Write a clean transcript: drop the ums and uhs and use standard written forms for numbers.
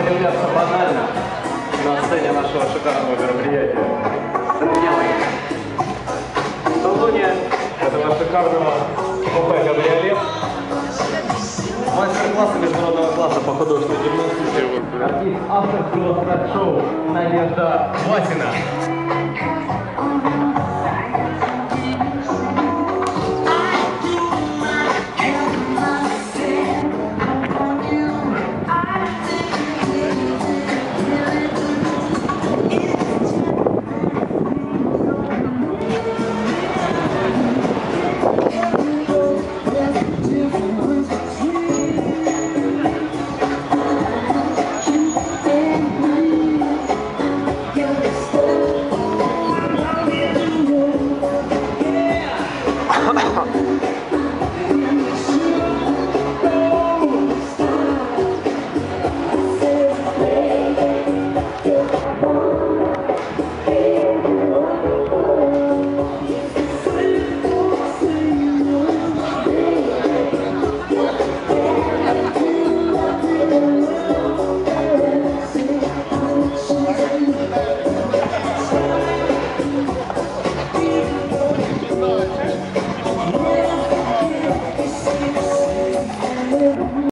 появляться банально на сцене нашего шикарного мероприятия. Друзья мои, в салоне этого шикарного купе «Кабриолет» мастер-классы международного класса по художественной гимнастике. Артист авторского шоу Надежда Васина.